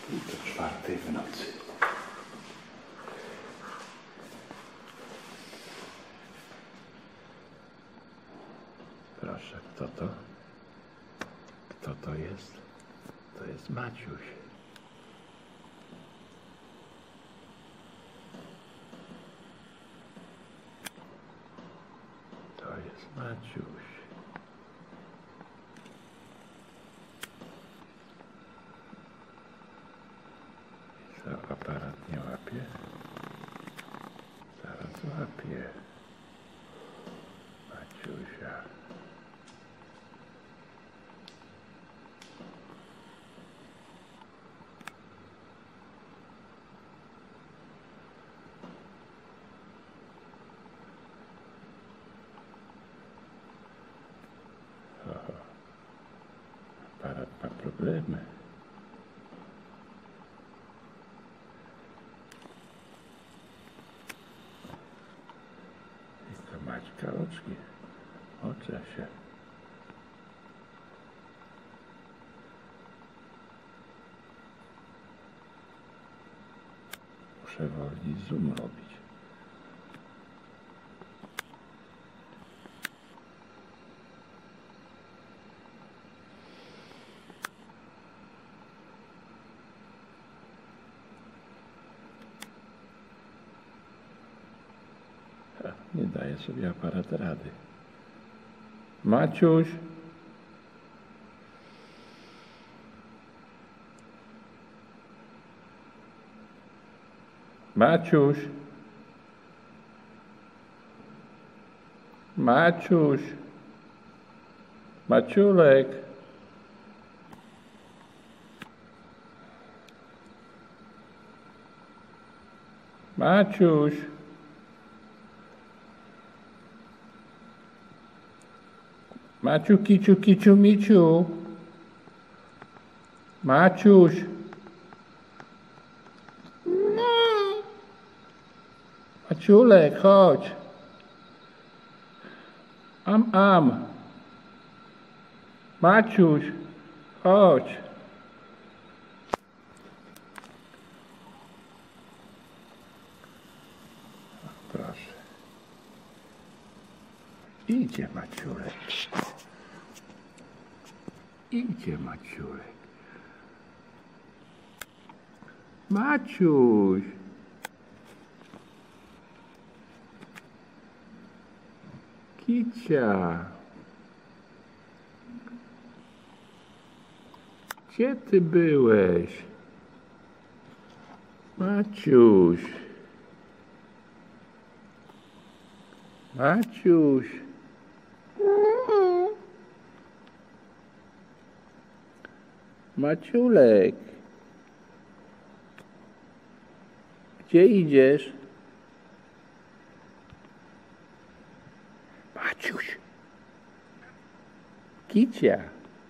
Do 4 w nocy. Proszę, kto to? Kto to jest? To jest Maciuś. To jest Maciuś. Aparat nie łapie. Zaraz łapie. Maciusia. Aparat ma problemy. Maćka oczki, ocze się. Muszę wolniej zoom robić. Nie daje sobie aparat rady. Maciuś! Maciuś! Maciuś! Maciulek! Maciuś! Maciu, kiciu, kiciu, miciu. Maciuś. Maciulek, chodź. Am. Maciuś, chodź. Proszę. Idzie Maciulek. Idzie Maciulek. Maciuś. Kicia. Gdzie ty byłeś? Maciuś. Maciuś. Maciulek. Gdzie idziesz? Maciuś. Kicia.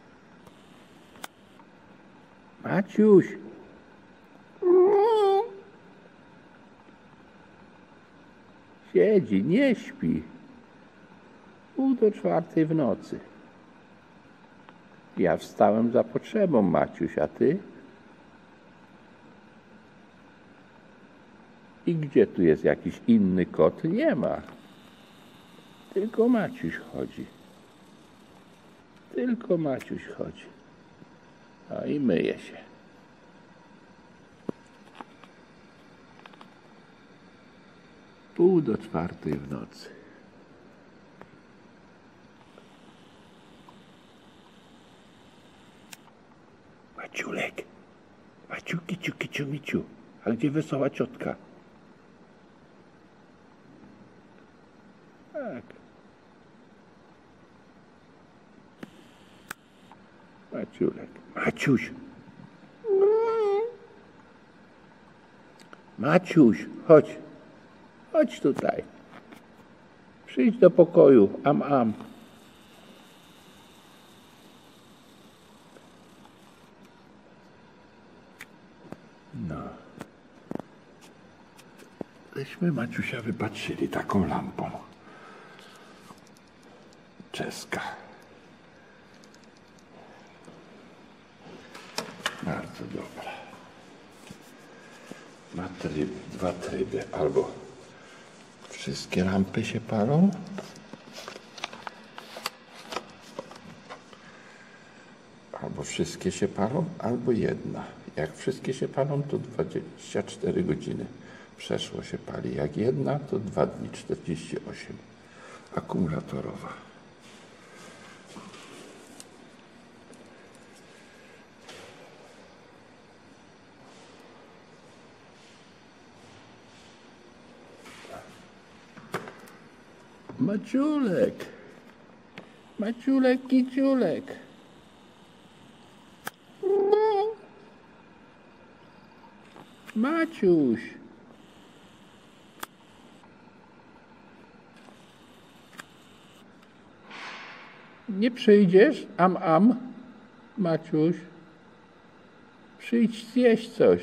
Maciuś. Siedzi, nie śpi. 3:30 w nocy. Ja wstałem za potrzebą, Maciuś, a ty? I gdzie tu jest jakiś inny kot? Nie ma. Tylko Maciuś chodzi. Tylko Maciuś chodzi. No i myje się. Pół do 4 w nocy. Maciulek. Maciu, kiciu, kiciu, miciu. A gdzie wesoła ciotka? Tak. Maciulek. Maciuś. Maciuś, chodź. Chodź tutaj. Przyjdź do pokoju. Am. No. Myśmy Maciusia wypatrzyli taką lampą. Czeska. Bardzo dobra. Ma dwa tryby. Albo wszystkie lampy się palą, albo wszystkie się palą, albo jedna. Jak wszystkie się palą, to 24 godziny przeszło się pali. Jak jedna, to 2 dni, 48. Akumulatorowa. Maciulek, Maciulek, kiciulek. Maciuś. Nie przyjdziesz? Am, Maciuś. Przyjdź zjeść coś.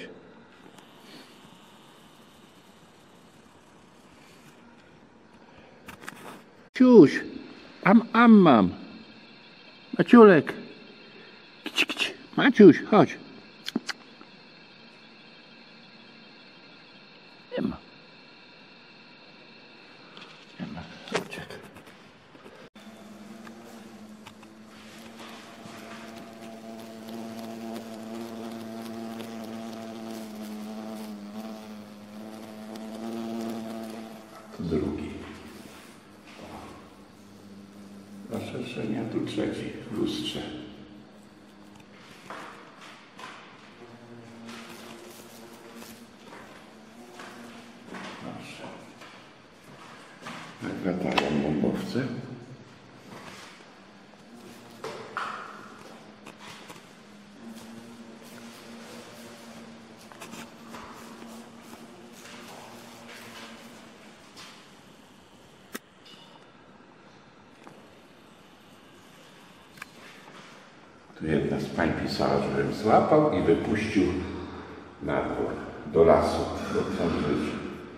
Maciuś, am mam. Maciulek. Kić. Maciuś, chodź. Nie ma. Uciekł. Drugi. Zaszerzenia tu trzeci w lustrze. Proszę. Nagradają bombowce. Tu jedna z pań pisała, żebym złapał i wypuścił na dwór, do lasu, do Książęcia.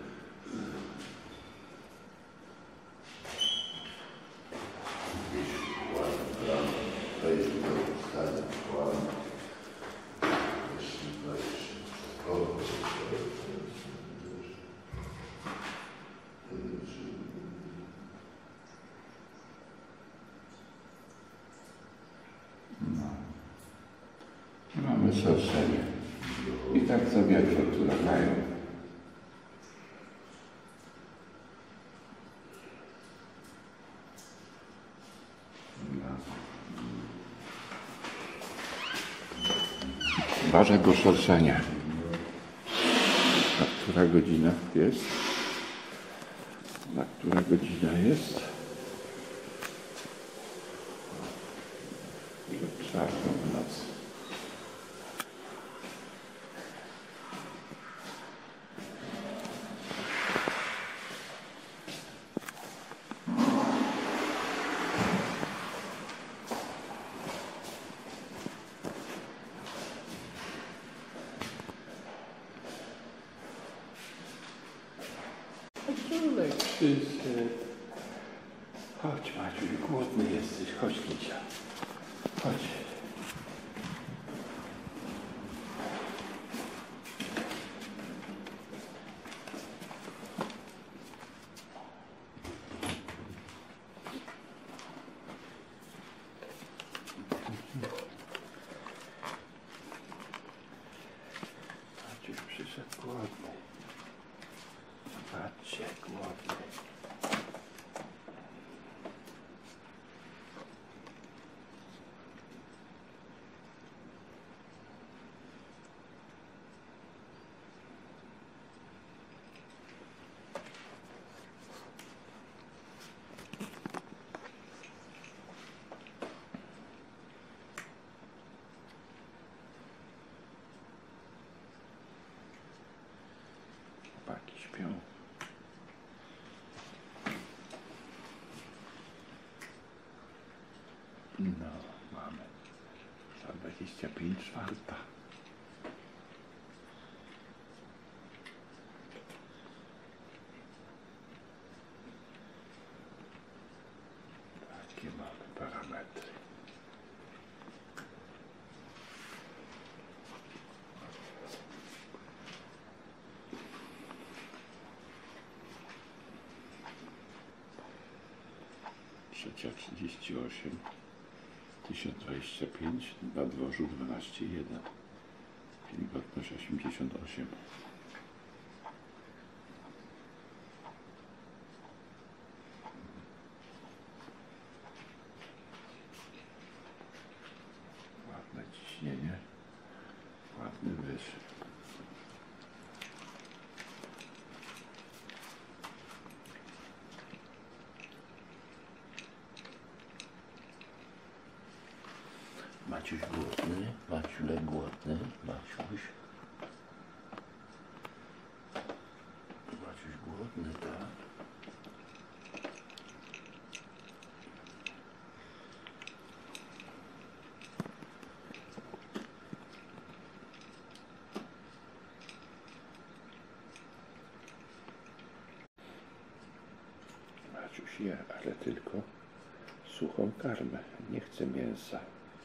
Mamy szerszenie. I tak co wieczór tu latają. Uważaj, bo szerszenie. Na która godzina jest? Na która godzina jest? Czarną w nocy. Maciulek przyszedł. Chodź, Maciuś, głodny jesteś. Chodź, Licia. Chodź. Maciuś przyszedł głodny. Patrzcie, głodny. Chłopaki śpią. No, mamy 125:04. Takie mamy parametry. 3:38, 1025, na dworzu 12,1, wilgotność 88. Ładne ciśnienie, ładny wyż. Maciuś głodny, Maciulek głodny, Maciuś. Maciuś głodny, tak? Maciuś je, ale tylko suchą karmę, nie chce mięsa.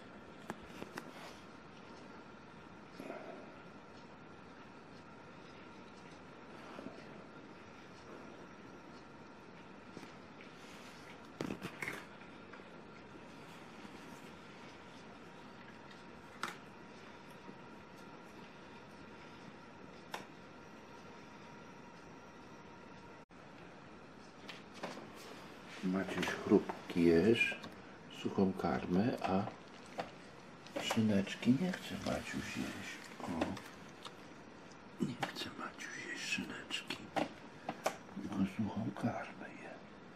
Maciuś chrupki jesz, suchą karmę, a szyneczki nie chce Maciuś jeść. O, nie chce Maciuś jeść szyneczki, tylko suchą karmę je.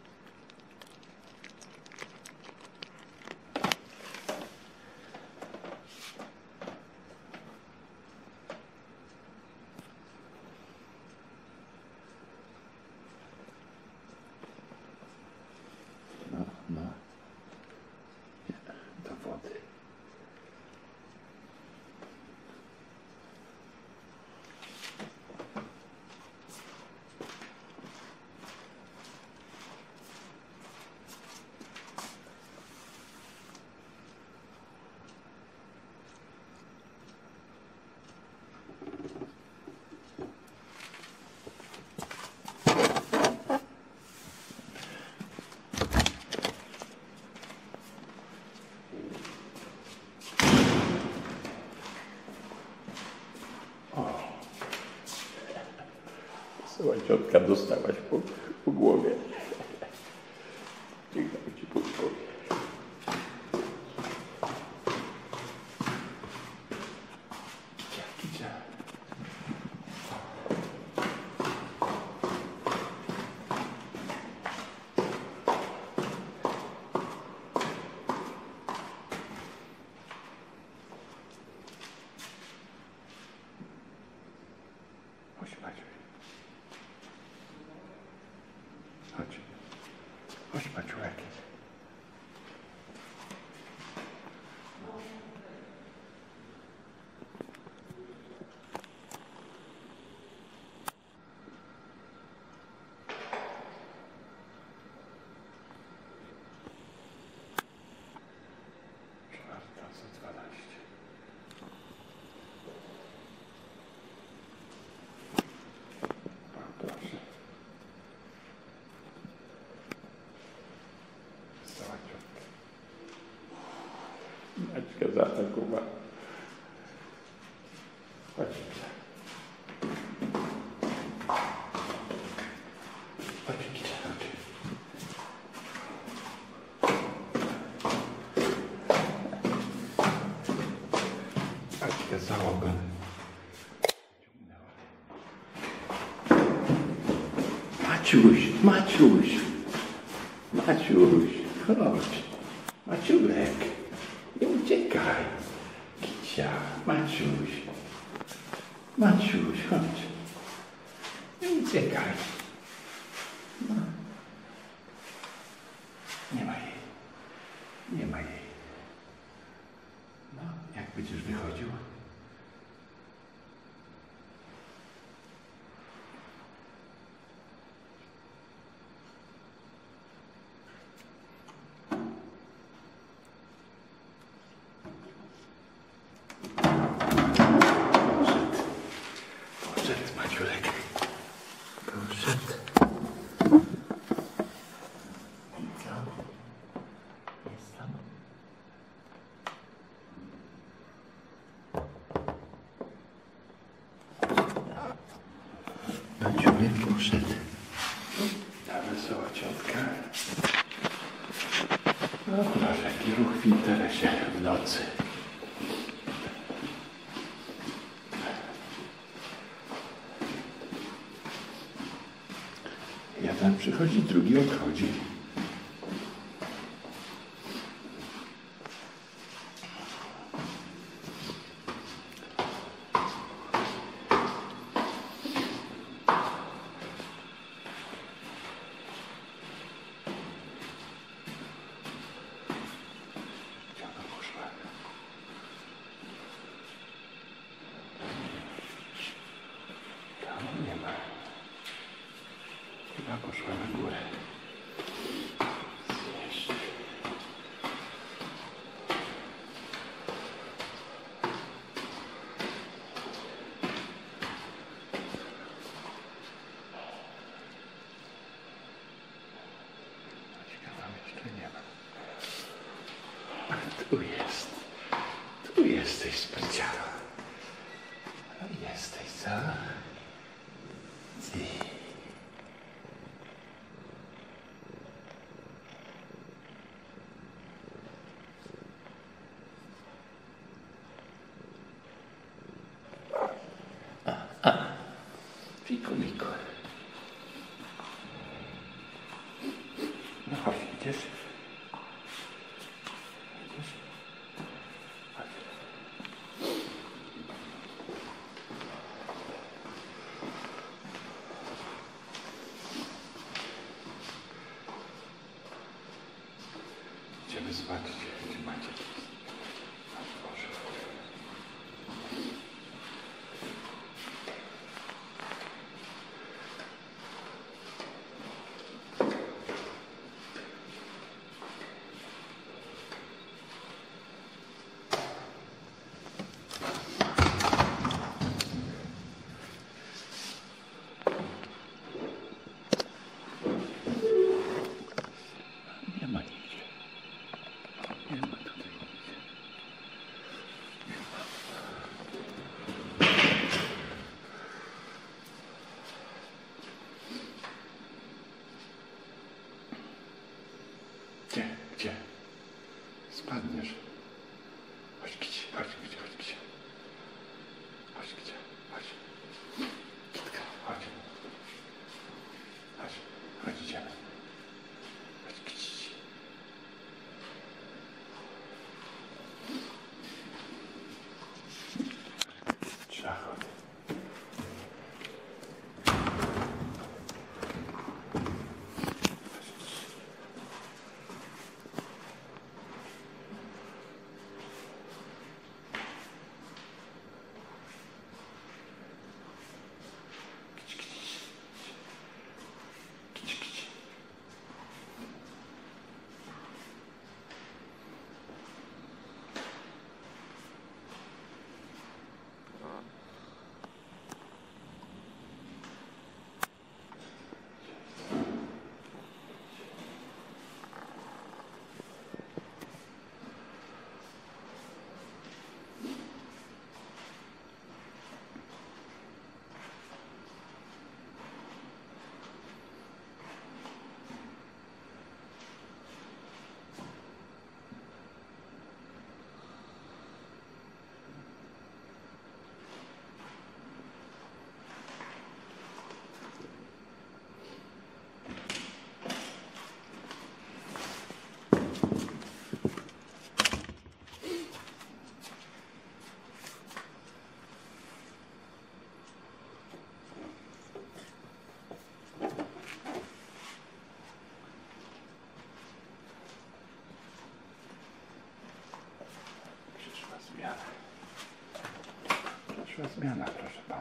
No, do wody. Ciotka dostałaś po głowie. Niech dam ci po głowie. Kicia. Chodź, Maciuś. Chodź. Chodź, Maciulek. Czwarta za 12. Proszę. Maćka zaatakowa. Chodź. Chodź, Kicia, chodź. Maćka załoga. Maciuś, Maciuś. Maciuś, chodź. Maciulek. Nie uciekaj. Kicia, Maciuś. Maciuś, chodź. Nie uciekaj. No. Nie ma jej. Nie ma jej. No, jak będziesz wychodził? Maciulek. Proszę. wszedł. Ta wesoła ciotka. No proszę, jaki ruch w interesie w nocy. Jeden przychodzi, drugi odchodzi. Chyba poszła na górę. Zjeść. Ciekawa jeszcze nie ma. A tu jest. Tu jesteś, spryciaro. Jesteś, co? Ty. Fiku, miku. No chodź, idziesz? Idziesz? Chodź. Idziemy zobaczyć, czy macie. Boże. Nie ma nigdzie. Nie ma tutaj nigdzie. Nie ma. Gdzie? Spadniesz. Chodź gdzie, chodź gdzie, chodź gdzie. Chodź gdzie, chodź. Kitka, chodź. Chodź, chodź idziemy. Chodź gdzie. Trzeba chodzić. Przyszła zmiana, proszę pana.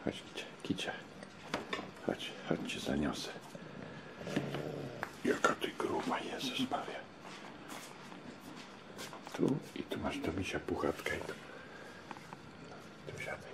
Chodź, Kicia. Chodź, cię zaniosę. Jaka ty gruba, Jezus Maria. Tu i tu masz do misia puchatkę i tu siadaj.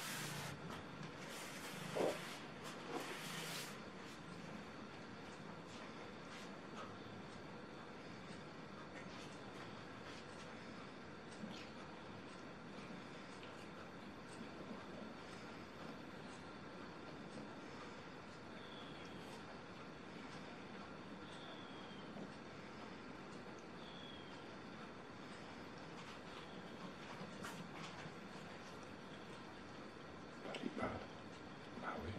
Mały.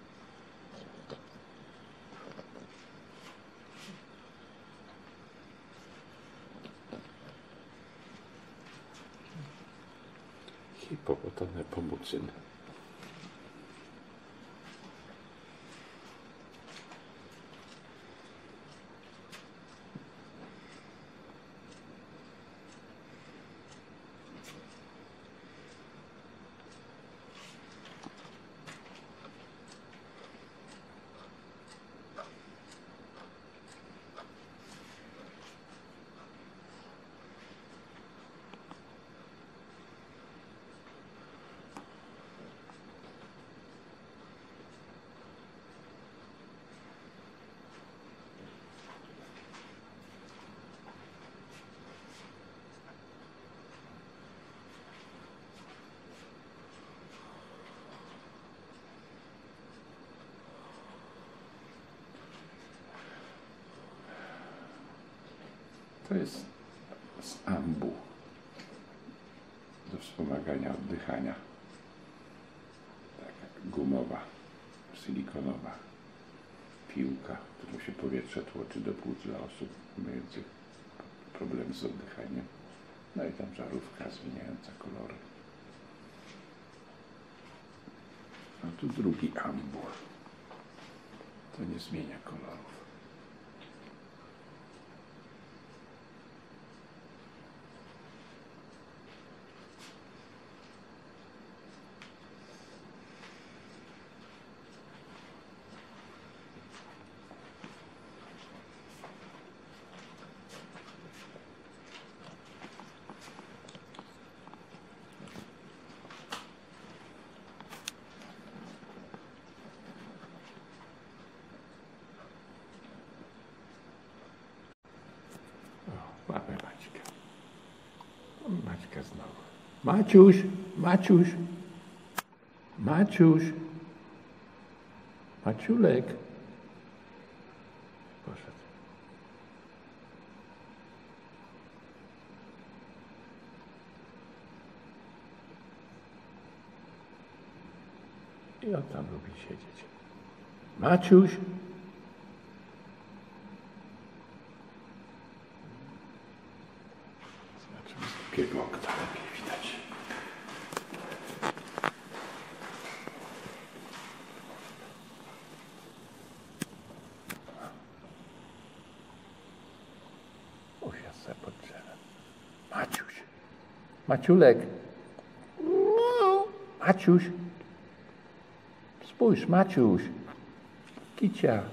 Hipopotame pomucyny. To jest z ambu do wspomagania oddychania. Taka gumowa, silikonowa piłka, którą się powietrze tłoczy do płuc dla osób mających problemy z oddychaniem. No i tam żarówka zmieniająca kolory. A tu drugi ambu. To nie zmienia kolorów. Mamy Maćka. Maćka znowu. Maciuś, Maciuś, Maciuś, Maciulek. Poszedł. I on tam lubi siedzieć. Maciuś. Z drugiego okna lepiej widać. Usiadł sobie pod drzewem. Maciuś. Maciulek. Maciuś. Spójrz, Maciuś. Kicia.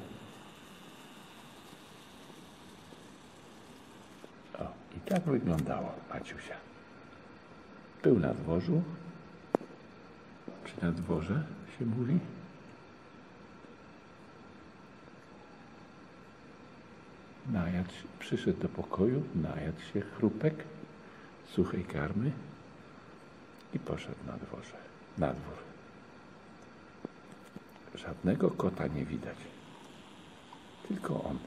O, i tak wyglądało Maciusia. Był na dworzu, czy na dworze się mówi. Najadł, przyszedł do pokoju, najadł się chrupek suchej karmy i poszedł na dworze, na dwór. Żadnego kota nie widać, tylko on.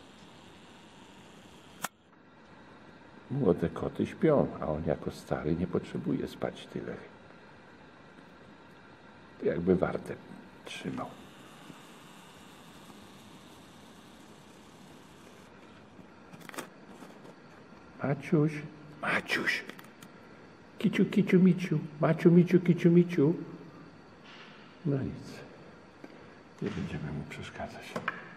Młode koty śpią, a on jako stary nie potrzebuje spać tyle. To jakby wartę trzymał. Maciuś, Maciuś, kiciu, kiciu, miciu, Maciu, miciu, kiciu, miciu. No nic, nie będziemy mu przeszkadzać.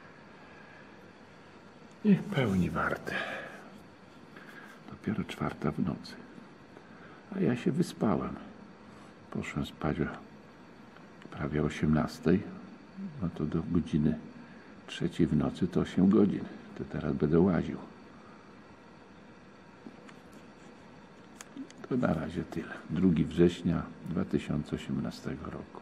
Niech pełni wartę. Dopiero 4 w nocy. A ja się wyspałem. Poszłem spać o prawie 18, no to do godziny 3 w nocy to 8 godzin. To teraz będę łaził. To na razie tyle. 2 września 2018 roku.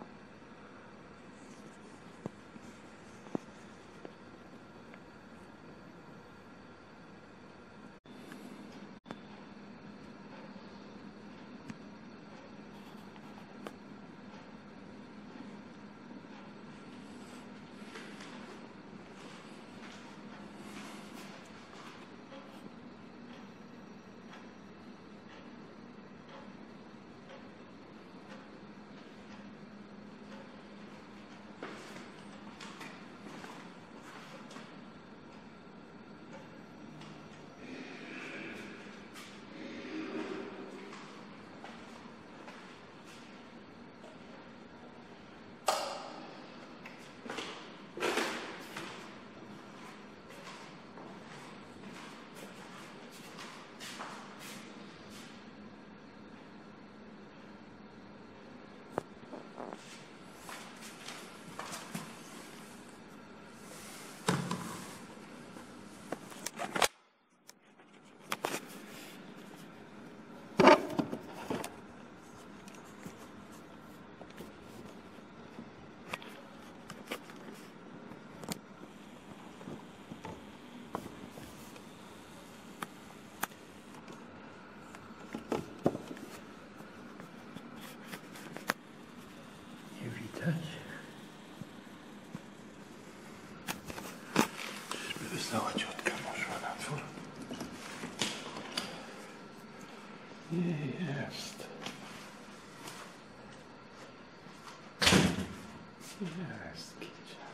Czyżby wystała ciotka poszła na dwór? Nie jest. Jest, kicia.